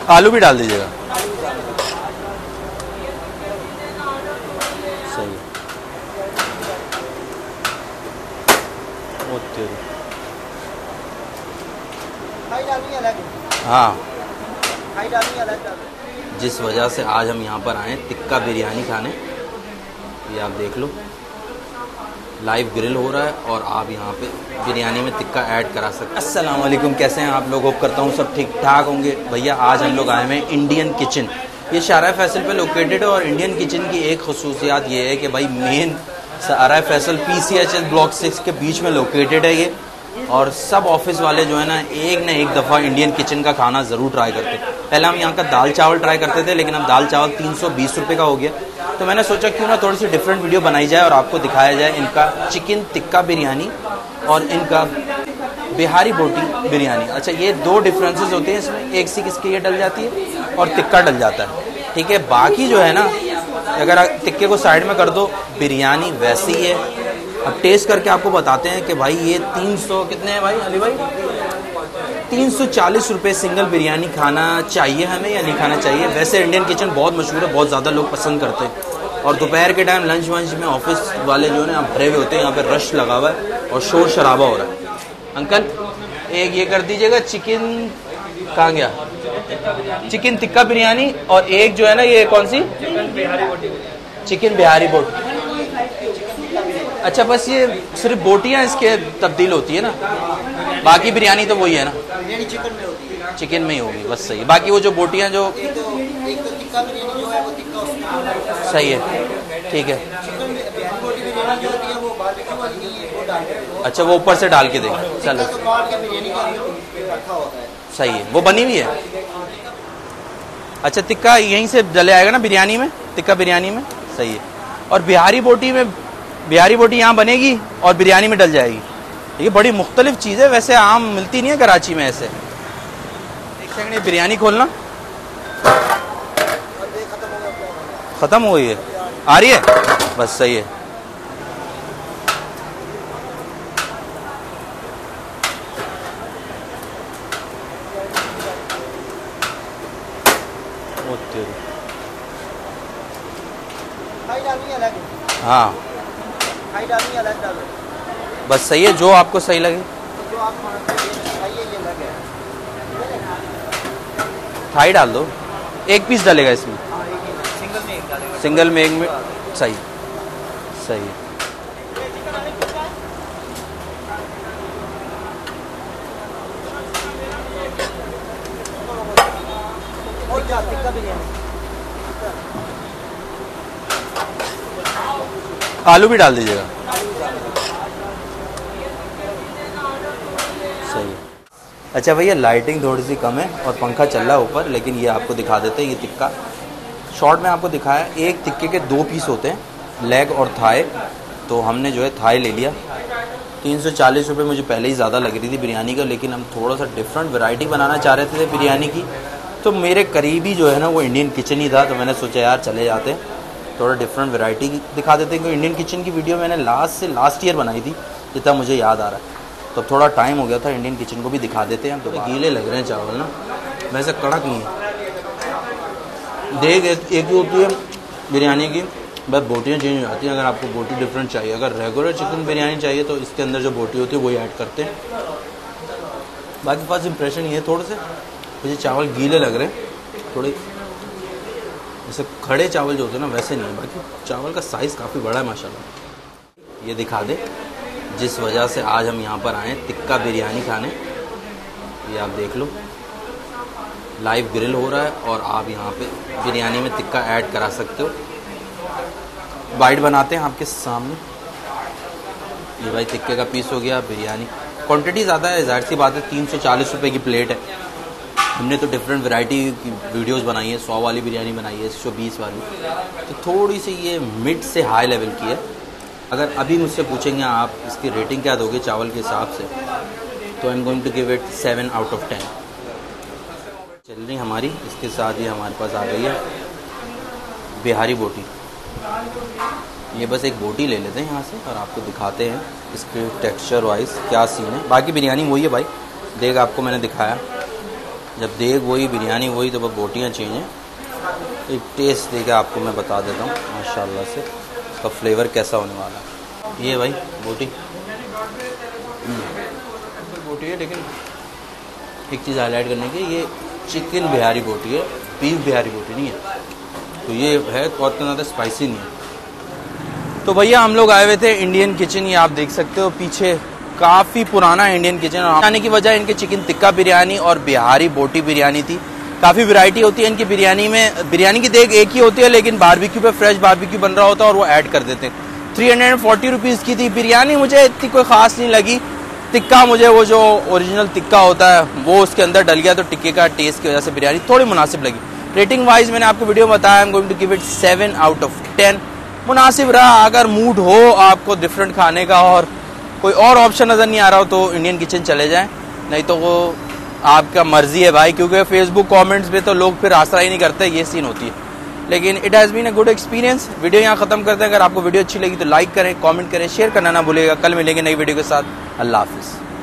आलू भी डाल दीजिएगा। सही है। हाँ, जिस वजह से आज हम यहाँ पर आए टिक्का बिरयानी खाने, ये आप देख लो लाइव ग्रिल हो रहा है और आप यहाँ पे बिरयानी में टिक्का ऐड करा सकते हैं। अस्सलाम वालेकुम, कैसे हैं आप लोग? होप करता हूँ सब ठीक ठाक होंगे। भैया आज हम लोग आए हैं इंडियन किचन, ये शाहराह फैसल पे लोकेटेड है। और इंडियन किचन की एक खसूसियात ये है कि भाई main Shahrah Faisal PCHS block 6 के बीच में लोकेटेड है ये। और सब ऑफिस वाले जो है ना एक दफ़ा इंडियन किचन का खाना ज़रूर ट्राई करते हैं। पहले हम यहाँ का दाल चावल ट्राई करते थे, लेकिन अब दाल चावल 320 रुपये का हो गया। तो मैंने सोचा क्यों ना थोड़ी सी डिफरेंट वीडियो बनाई जाए और आपको दिखाया जाए इनका चिकन टिक्का बिरयानी और इनका बिहारी बोटी बिरयानी। अच्छा, ये दो डिफरेंसेस होते हैं इसमें, एक सी किसकी ये डल जाती है और टिक्का डल जाता है, ठीक है। बाकी जो है ना, अगर टिक्के को साइड में कर दो, बिरयानी वैसी ही है। अब टेस्ट करके आपको बताते हैं कि भाई ये 300 कितने हैं भाई अली भाई? 340 रुपये सिंगल बिरयानी खाना चाहिए हमें या नहीं खाना चाहिए? वैसे इंडियन किचन बहुत मशहूर है, बहुत ज़्यादा लोग पसंद करते हैं। और दोपहर के टाइम लंच वंच में ऑफिस वाले जो है ना भरे हुए होते हैं, यहाँ पे रश लगा हुआ है और शोर शराबा हो रहा है। अंकल एक ये कर दीजिएगा चिकन, कहाँ गया? चिकन टिक्का बिरयानी। और एक जो है ना ये कौन सी? चिकन बिहारी बोटी। अच्छा, बस ये सिर्फ बोटियाँ इसके तब्दील होती है ना, बाकी बिरयानी तो वही है ना? बिरयानी चिकन में होती है, चिकन में ही होगी, बस सही है। बाकी वो जो बोटियाँ जो एक तो टिक्का बिरयानी जो है वो टिक्का सही है, ठीक है। अच्छा, वो ऊपर से डाल के देंगे, चलो सही है, वो बनी हुई है। अच्छा, टिक्का यहीं से डले आएगा ना बिरयानी में, टिक्का बिरयानी में, सही है। और बिहारी बोटी यहाँ बनेगी और बिरयानी में डल जाएगी। ये बड़ी मुख्तलिफ चीज़ है, वैसे आम मिलती नहीं है कराची में ऐसे। एक सेकंड, ये बिरयानी खोलना। ख़त्म हो गई है, आ रही है, बस सही है। हाँ बस सही है, जो आपको सही लगे। थाई डाल दो, एक पीस डालेगा इसमें, सिंगल में एक में, सही सही है। आलू भी डाल दीजिएगा, सही है। अच्छा भैया, लाइटिंग थोड़ी सी कम है और पंखा चल रहा है ऊपर, लेकिन ये आपको दिखा देते हैं। ये टिक्का शॉर्ट में आपको दिखाया, एक टिक्के के 2 पीस होते हैं, लेग और थाई। तो हमने जो है थाई ले लिया। 340 रुपये मुझे पहले ही ज़्यादा लग रही थी बिरयानी का, लेकिन हम थोड़ा सा डिफरेंट वैरायटी बनाना चाह रहे थे बिरयानी की। तो मेरे करीबी जो है ना वो इंडियन किचन ही था, तो मैंने सोचा यार चले जाते हैं, थोड़ा डिफरेंट वैरायटी दिखा देते हैं। क्योंकि इंडियन किचन की वीडियो मैंने लास्ट ईयर बनाई थी, जितना मुझे याद आ रहा है। तो थोड़ा टाइम हो गया था, इंडियन किचन को भी दिखा देते हैं। तो गीले लग रहे हैं चावल ना, वैसे कड़क नहीं है। देख एक ही होती है बिरयानी की, बस बोटियाँ चेंज हो जाती हैं। अगर आपको बोटी डिफरेंट चाहिए, अगर रेगुलर चिकन बिरयानी चाहिए तो इसके अंदर जो बोटी होती है वही ऐड करते हैं। बाकी फर्स्ट इंप्रेशन ये थोड़े से मुझे चावल गीले लग रहे हैं, थोड़े जैसे खड़े चावल जो होते हैं ना वैसे नहीं है। बाकी चावल का साइज़ काफ़ी बड़ा है माशाल्लाह। ये दिखा दे, जिस वजह से आज हम यहाँ पर आए टिक्का बिरयानी खाने, ये आप देख लो लाइव ग्रिल हो रहा है और आप यहाँ पे बिरयानी में टिक्का ऐड करा सकते हो। बाइट बनाते हैं आपके सामने। ये भाई टिक्के का पीस हो गया। बिरयानी क्वांटिटी ज़्यादा है, ज़ाहिर सी बात है, 340 रुपये की प्लेट है। हमने तो डिफरेंट वैरायटी की वीडियोस बनाई है, 100 वाली बिरयानी बनाई है, 120 वाली, तो थोड़ी सी ये मिड से हाई लेवल की है। अगर अभी मुझसे पूछेंगे आप इसकी रेटिंग क्या दोगे चावल के हिसाब से, तो I am going to give it 7 out of 10। चल रही हमारी, इसके साथ ही हमारे पास आ गई है बिहारी बोटी। ये बस एक बोटी ले लेते हैं यहाँ से और आपको दिखाते हैं इसके टेक्सचर वाइज क्या सीन है। बाकी बिरयानी वही है भाई, देख आपको मैंने दिखाया। जब देग वही बिरयानी वही तो बस बोटियाँ चेंज हैं। एक टेस्ट देके आपको मैं बता देता हूँ माशाल्लाह से इसका फ्लेवर कैसा होने वाला है। ये भाई बोटी बोटी है, लेकिन एक चीज़ हाईलाइट करने की, ये चिकन बिहारी बोटी है, बीफ बिहारी बोटी नहीं है। तो ये है बहुत ज़्यादा स्पाइसी नहीं है। तो भैया हम लोग आए हुए थे इंडियन किचन, ये आप देख सकते हो पीछे काफ़ी पुराना इंडियन किचन। आने की वजह इनके चिकन टिक्का बिरयानी और बिहारी बोटी बिरयानी थी। काफ़ी वैरायटी होती है इनकी बिरयानी में। बिरयानी की देग एक ही होती है, लेकिन बारबेक्यू पे फ्रेश बारबेक्यू बन रहा होता है और वो ऐड कर देते हैं। 340 रुपीज़ की थी बिरयानी। मुझे इतनी कोई ख़ास नहीं लगी। टिक्का मुझे वो जो ओरिजिनल टिक्का होता है वो उसके अंदर डल गया, तो टिक्के का टेस्ट की वजह से बिरयानी थोड़ी मुनासिब लगी। रेटिंग वाइज मैंने आपको वीडियो में बताया, I am going to give it 7 out of 10। मुनासिब रहा। अगर मूड हो आपको डिफरेंट खाने का और कोई और ऑप्शन नज़र नहीं आ रहा हो तो इंडियन किचन चले जाएं, नहीं तो वो आपका मर्जी है भाई, क्योंकि फेसबुक कमेंट्स पे तो लोग फिर आसरा ही नहीं करते, ये सीन होती है। लेकिन it has been a good experience. Video यहाँ ख़त्म करते हैं। अगर आपको वीडियो अच्छी लगी तो लाइक करें, कमेंट करें, शेयर करना ना भूलिएगा। कल मिलेंगे नई वीडियो के साथ। अल्लाह हाफिज़।